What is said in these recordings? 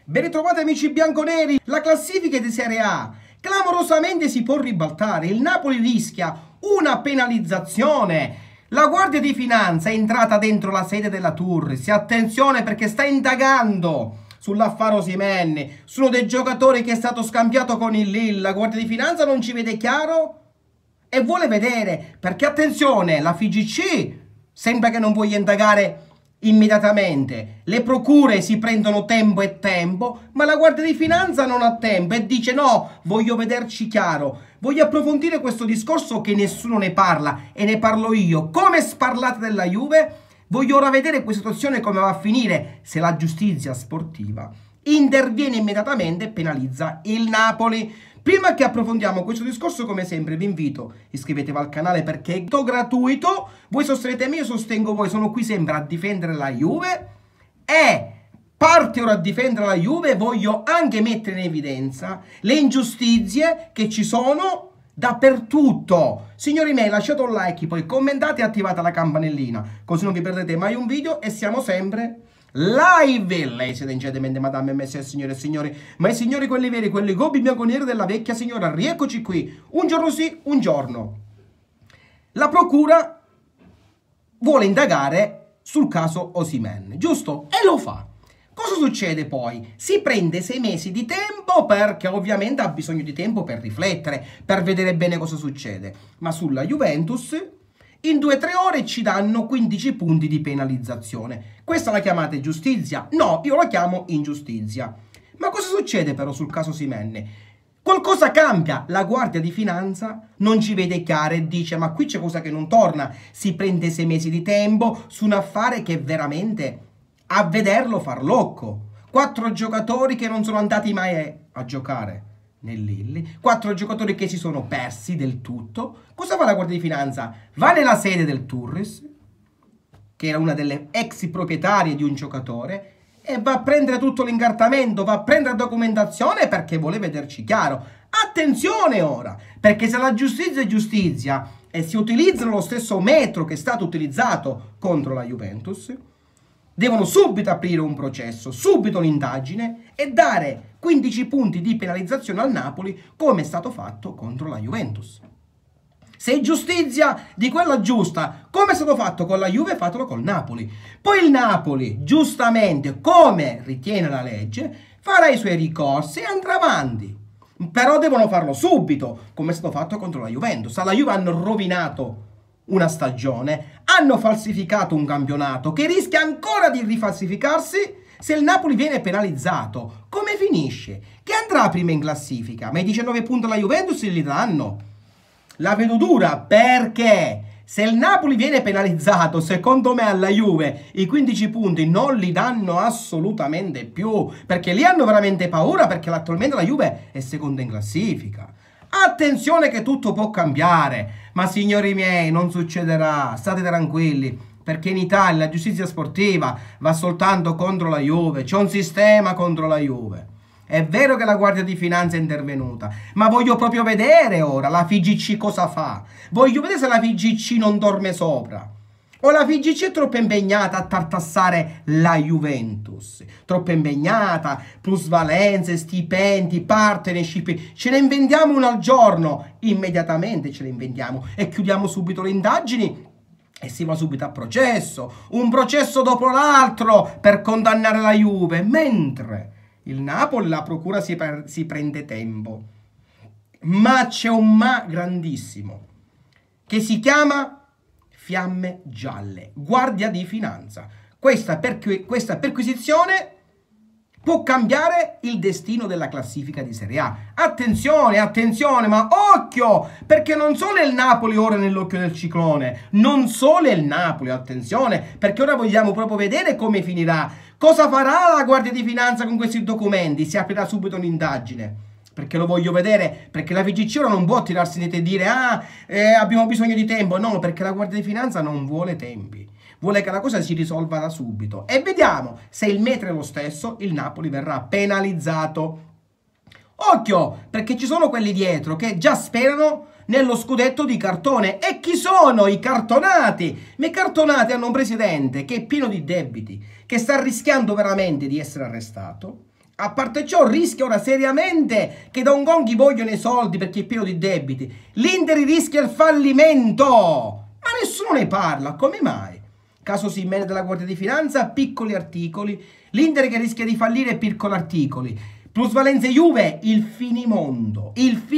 Ben ritrovati amici bianconeri, la classifica di Serie A clamorosamente si può ribaltare, il Napoli rischia una penalizzazione, la Guardia di Finanza è entrata dentro la sede della Turris, attenzione perché sta indagando sull'affare Osimhen, su uno dei giocatori che è stato scambiato con il Lille, la Guardia di Finanza non ci vede chiaro e vuole vedere, perché attenzione, la FIGC sembra che non voglia indagare immediatamente, le procure si prendono tempo e tempo, ma la Guardia di Finanza non ha tempo e dice no, voglio vederci chiaro, voglio approfondire questo discorso che nessuno ne parla e ne parlo io, come sparlate della Juve, voglio ora vedere questa situazione come va a finire, se la giustizia sportiva interviene immediatamente e penalizza il Napoli. Prima che approfondiamo questo discorso, come sempre, vi invito, iscrivetevi al canale perché è gratuito, voi sostenete me, io sostengo voi, sono qui sempre a difendere la Juve e parte ora a difendere la Juve, voglio anche mettere in evidenza le ingiustizie che ci sono dappertutto. Signori miei, lasciate un like, poi commentate e attivate la campanellina, così non vi perdete mai un video e siamo sempre live. Lei siete ingenuamente madame e messi signore e signori, ma i signori quelli veri, quelli gobbi bianconieri della vecchia signora, rieccoci qui, un giorno sì, un giorno. La procura vuole indagare sul caso Osimhen, giusto? E lo fa. Cosa succede poi? Si prende 6 mesi di tempo perché ovviamente ha bisogno di tempo per riflettere, per vedere bene cosa succede. Ma sulla Juventus in 2 o 3 ore ci danno 15 punti di penalizzazione. Questa la chiamate giustizia? No, io la chiamo ingiustizia. Ma cosa succede però sul caso Osimhen? Qualcosa cambia, la Guardia di Finanza non ci vede chiaro e dice ma qui c'è cosa che non torna. Si prende 6 mesi di tempo su un affare che veramente a vederlo farlocco. 4 giocatori che non sono andati mai a giocare nel Lille, 4 giocatori che si sono persi del tutto. Cosa fa la Guardia di Finanza? Va nella sede del Turris, che era una delle ex proprietarie di un giocatore, e va a prendere tutto l'incartamento, va a prendere la documentazione perché vuole vederci chiaro. Attenzione ora, perché se la giustizia è giustizia e si utilizzano lo stesso metro che è stato utilizzato contro la Juventus, devono subito aprire un processo, subito un'indagine e dare 15 punti di penalizzazione al Napoli come è stato fatto contro la Juventus. Se è giustizia di quella giusta, come è stato fatto con la Juve, fatelo col Napoli. Poi il Napoli, giustamente, come ritiene la legge, farà i suoi ricorsi e andrà avanti. Però devono farlo subito, come è stato fatto contro la Juventus. Alla Juve hanno rovinato una stagione, hanno falsificato un campionato che rischia ancora di rifalsificarsi se il Napoli viene penalizzato. Come finisce? Che andrà prima in classifica, ma i 19 punti alla Juventus li danno. La vedo dura perché se il Napoli viene penalizzato, secondo me alla Juve i 15 punti non li danno assolutamente più, perché lì hanno veramente paura, perché attualmente la Juve è seconda in classifica. Attenzione che tutto può cambiare, ma signori miei non succederà, state tranquilli, perché in Italia la giustizia sportiva va soltanto contro la Juve, c'è un sistema contro la Juve. È vero che la Guardia di Finanza è intervenuta, ma voglio proprio vedere ora la FIGC cosa fa. Voglio vedere se la FIGC non dorme sopra. O la FIGC è troppo impegnata a tartassare la Juventus. Troppo impegnata, plusvalenze, stipendi, partnership. Ce ne inventiamo uno al giorno. Immediatamente ce ne inventiamo e chiudiamo subito le indagini e si va subito a processo. Un processo dopo l'altro per condannare la Juve. Mentre il Napoli, la procura si prende tempo. Ma c'è un ma grandissimo che si chiama Fiamme Gialle, Guardia di Finanza. Questa perquisizione può cambiare il destino della classifica di Serie A. Attenzione, attenzione, ma occhio, perché non solo è il Napoli ora nell'occhio del ciclone, non solo è il Napoli, attenzione, perché ora vogliamo proprio vedere come finirà. Cosa farà la Guardia di Finanza con questi documenti? Si aprirà subito un'indagine, perché lo voglio vedere, perché la FIGC ora non può tirarsi in e dire abbiamo bisogno di tempo, no, perché la Guardia di Finanza non vuole tempi, vuole che la cosa si risolva da subito e vediamo se il metro è lo stesso, il Napoli verrà penalizzato. Occhio, perché ci sono quelli dietro che già sperano nello scudetto di cartone. E chi sono i cartonati? Ma i cartonati hanno un presidente che è pieno di debiti, che sta rischiando veramente di essere arrestato A parte ciò, rischia ora seriamente che Don Gonghi vogliono i soldi perché è pieno di debiti. L'Inter rischia il fallimento, ma nessuno ne parla. Come mai? Caso Osimhen della Guardia di Finanza, piccoli articoli. L'Inter che rischia di fallire, piccoli articoli. Plusvalenze Juve, il finimondo,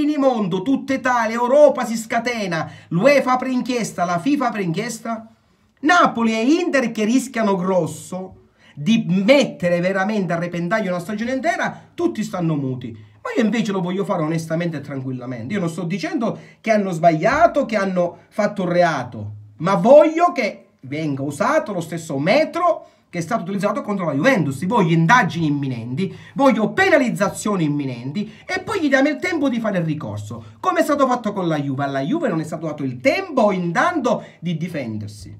tutta Italia, Europa si scatena, l'UEFA apre inchiesta, la FIFA apre inchiesta. Napoli e Inter che rischiano grosso di mettere veramente a repentaglio una stagione intera, tutti stanno muti. Ma io invece lo voglio fare onestamente e tranquillamente. Io non sto dicendo che hanno sbagliato, che hanno fatto un reato, ma voglio che venga usato lo stesso metro che è stato utilizzato contro la Juventus. Voglio indagini imminenti, voglio penalizzazioni imminenti e poi gli diamo il tempo di fare il ricorso, come è stato fatto con la Juve. Alla Juve non è stato dato il tempo intanto di difendersi,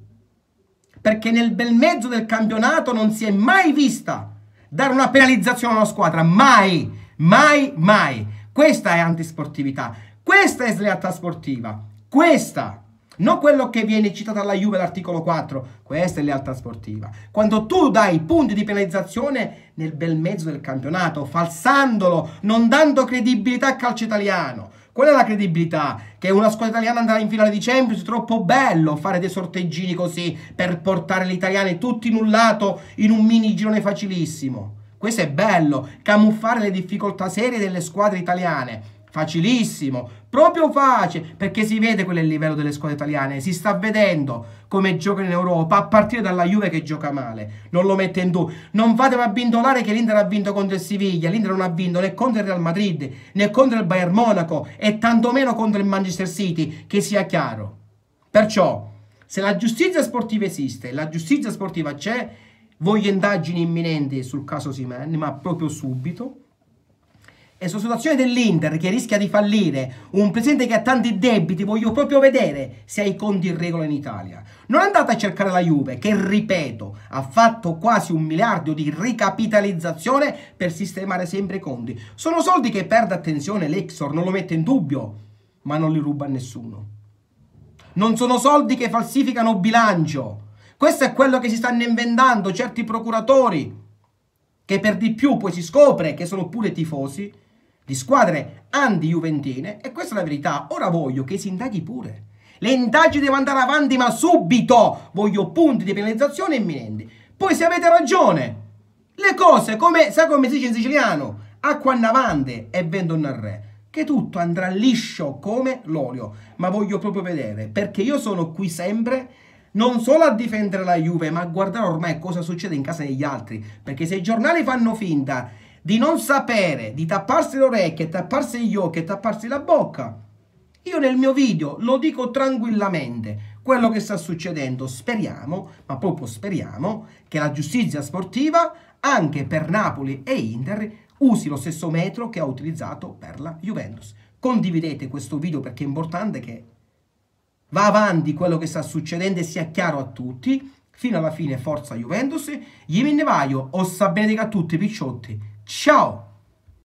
perché nel bel mezzo del campionato non si è mai vista dare una penalizzazione a una squadra, mai, mai, mai. Questa è antisportività, questa è slealtà sportiva, questa, non quello che viene citato alla Juve l'articolo 4, questa è lealtà sportiva. Quando tu dai punti di penalizzazione nel bel mezzo del campionato, falsandolo, non dando credibilità al calcio italiano. Qual è la credibilità? Che una squadra italiana andrà in finale di Champions, è troppo bello fare dei sorteggini così per portare gli italiani tutti in un lato in un mini girone facilissimo. Questo è bello, camuffare le difficoltà serie delle squadre italiane. Facilissimo, proprio facile, perché si vede quello è il livello delle squadre italiane, si sta vedendo come giocano in Europa, a partire dalla Juve che gioca male, non lo mette in dubbio. Non fatevi abbindolare che l'Inter ha vinto contro il Siviglia, l'Inter non ha vinto né contro il Real Madrid, né contro il Bayern Monaco e tantomeno contro il Manchester City, che sia chiaro. Perciò, se la giustizia sportiva esiste, la giustizia sportiva c'è, voglio indagini imminenti sul caso Osimhen, ma proprio subito. E sulla situazione dell'Inter che rischia di fallire, un presidente che ha tanti debiti, voglio proprio vedere se ha i conti in regola in Italia. Non andate a cercare la Juve che, ripeto, ha fatto quasi 1 miliardo di ricapitalizzazione per sistemare sempre i conti. Sono soldi che, perde attenzione, l'Exor non lo mette in dubbio, ma non li ruba a nessuno. Non sono soldi che falsificano bilancio. Questo è quello che si stanno inventando certi procuratori, che per di più poi si scopre che sono pure tifosi di squadre anti-juventine, e questa è la verità. Ora voglio che si indaghi pure. Le indagini devono andare avanti, ma subito. Voglio punti di penalizzazione imminenti. Poi, se avete ragione, le cose, come sai come si dice in siciliano, acqua annavante e vento nel re, che tutto andrà liscio come l'olio. Ma voglio proprio vedere, perché io sono qui sempre non solo a difendere la Juve, ma a guardare ormai cosa succede in casa degli altri. Perché se i giornali fanno finta di non sapere, di tapparsi le orecchie, tapparsi gli occhi e tapparsi la bocca, io nel mio video lo dico tranquillamente quello che sta succedendo. Speriamo, ma proprio speriamo, che la giustizia sportiva anche per Napoli e Inter usi lo stesso metro che ha utilizzato per la Juventus. Condividete questo video perché è importante che va avanti quello che sta succedendo e sia chiaro a tutti. Fino alla fine, forza Juventus. Gli Minnevaio, ossa benedica a tutti picciotti. Ciao!